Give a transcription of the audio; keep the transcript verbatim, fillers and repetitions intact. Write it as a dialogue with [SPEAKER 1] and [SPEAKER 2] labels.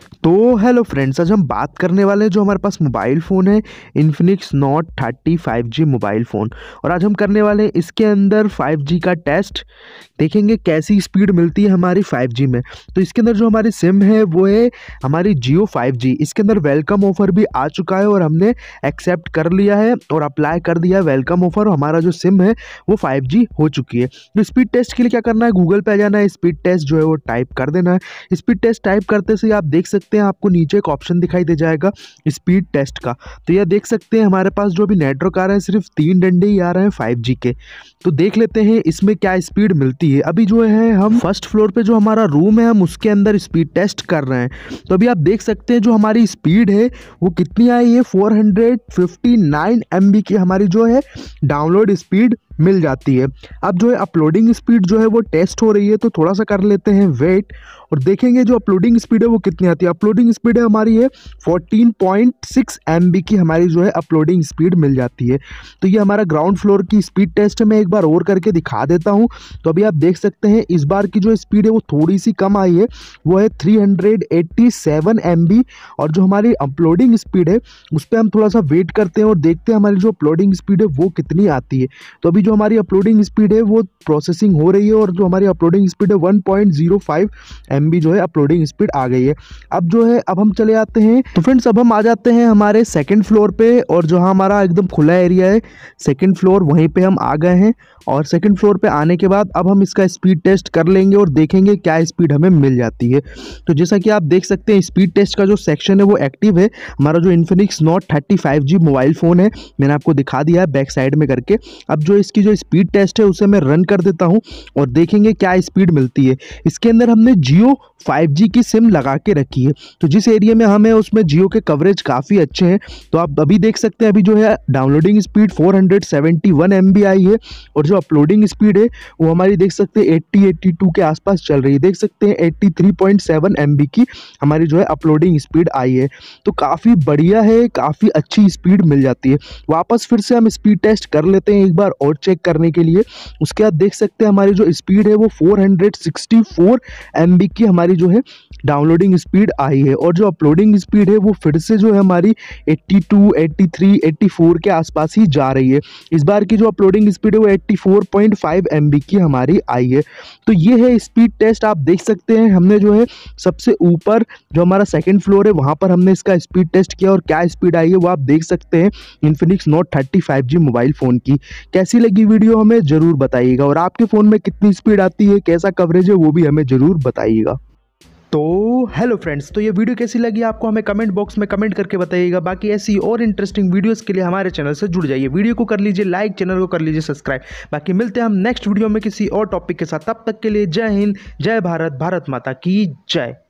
[SPEAKER 1] तो hello friends, आज हम बात करने वाले हैं जो हमारे पास मोबाइल फ़ोन है Infinix Note thirty five G mobile phone. और आज हम करने वाले हैं इसके अंदर फाइव जी का टेस्ट, देखेंगे कैसी स्पीड मिलती है हमारी फाइव जी में। तो इसके अंदर जो हमारी सिम है वो है हमारी जियो फाइव जी। इसके अंदर वेलकम ऑफ़र भी आ चुका है और हमने एक्सेप्ट कर लिया है और अप्लाई कर दिया है वेलकम ऑफ़र। हमारा जो सिम है वो फाइव जी हो चुकी है। तो स्पीड टेस्ट के लिए क्या करना है, गूगल पे आ जाना है, स्पीड टेस्ट जो है वो टाइप कर देना है। स्पीड टेस्ट टाइप करते से आप देख सकते हैं आपको नीचे एक ऑप्शन दिखाई दे जाएगा स्पीड टेस्ट का। तो यह देख सकते हैं हमारे पास जो भी नेटवर्क आ रहा है सिर्फ तीन डंडे ही आ रहे हैं फाइव जी के। तो देख लेते हैं इसमें क्या स्पीड मिलती है। अभी जो है हम फर्स्ट फ्लोर पे जो हमारा रूम है हम उसके अंदर स्पीड टेस्ट कर रहे हैं। तो अभी आप देख सकते हैं जो हमारी स्पीड है वो कितनी आई है, four hundred fifty nine M B की हमारी जो है डाउनलोड स्पीड मिल जाती है। अब जो है अपलोडिंग स्पीड जो है वो टेस्ट हो रही है, तो थोड़ा सा कर लेते हैं वेट और देखेंगे जो अपलोडिंग स्पीड है वो कितनी आती है। अपलोडिंग स्पीड है हमारी है fourteen point six M B की हमारी जो है अपलोडिंग स्पीड मिल जाती है। तो ये हमारा ग्राउंड फ्लोर की स्पीड टेस्ट है, मैं एक बार और करके दिखा देता हूँ। तो अभी आप देख सकते हैं इस बार की जो स्पीड है वो थोड़ी सी कम आई है, वो है three hundred eighty seven M B. और जो हमारी अपलोडिंग स्पीड है उस पर हम थोड़ा सा वेट करते हैं और देखते हैं हमारी जो अपलोडिंग स्पीड है वो कितनी आती है। तो अभी जो हमारी अपलोडिंग स्पीड है वो प्रोसेसिंग हो रही है और जो हमारी अपलोडिंग स्पीड है one point zero five M B जो है अपलोडिंग स्पीड आ गई है। अब जो है अब हम चले आते हैं, तो फ्रेंड्स अब हम आ जाते हैं हमारे सेकंड फ्लोर पे और जहां हमारा एकदम खुला एरिया है सेकंड फ्लोर, वहीं पे हम आ गए हैं। और सेकंड फ्लोर पे आने के बाद अब हम इसका स्पीड टेस्ट कर लेंगे और देखेंगे क्या स्पीड हमें मिल जाती है। तो जैसा कि आप देख सकते हैं स्पीड टेस्ट का जो सेक्शन है वो एक्टिव है। हमारा जो Infinix Note thirty five G mobile phone है मैंने आपको दिखा दिया है बैक साइड में करके। अब जो इसकी जो स्पीड टेस्ट है उसे मैं रन कर देता हूं और देखेंगे क्या स्पीड मिलती है। इसके अंदर हमने जियो फाइव जी की सिम लगा के रखी है, तो जिस एरिया में हम है उसमें जियो के कवरेज काफ़ी अच्छे हैं। तो आप अभी देख सकते हैं अभी जो है downloading speed four hundred seventy one M B आई है और जो अपलोडिंग स्पीड है वो हमारी देख सकते हैं एट्टी एट्टी टू के आसपास चल रही है। देख सकते हैं eighty three point seven M B की हमारी जो है अपलोडिंग स्पीड आई है। तो काफ़ी बढ़िया है, काफ़ी अच्छी स्पीड मिल जाती है। वापस फिर से हम स्पीड टेस्ट कर लेते हैं एक बार और चेक करने के लिए। उसके बाद देख सकते हैं हमारी जो स्पीड है वो four hundred sixty four M B की हमारी जो है डाउनलोडिंग स्पीड आई है और जो अपलोडिंग स्पीड है वो फिर से जो है हमारी eighty two, eighty three, eighty four के आसपास ही जा रही है। इस बार की जो अपलोडिंग स्पीड है वो eighty four point five M B की हमारी आई है। तो ये है स्पीड टेस्ट। आप देख सकते हैं हमने जो है सबसे ऊपर जो हमारा सेकंड फ्लोर है वहाँ पर हमने इसका स्पीड टेस्ट किया और क्या स्पीड आई है वो आप देख सकते हैं Infinix Note thirty five G mobile phone की। कैसी लगी वीडियो हमें ज़रूर बताइएगा और आपके फ़ोन में कितनी स्पीड आती है, कैसा कवरेज है वो भी हमें ज़रूर बताइएगा। तो हेलो फ्रेंड्स, तो ये वीडियो कैसी लगी आपको हमें कमेंट बॉक्स में कमेंट करके बताइएगा। बाकी ऐसी और इंटरेस्टिंग वीडियोस के लिए हमारे चैनल से जुड़ जाइए। वीडियो को कर लीजिए लाइक, चैनल को कर लीजिए सब्सक्राइब। बाकी मिलते हैं हम नेक्स्ट वीडियो में किसी और टॉपिक के साथ। तब तक के लिए जय हिंद, जय भारत, भारत माता की जय।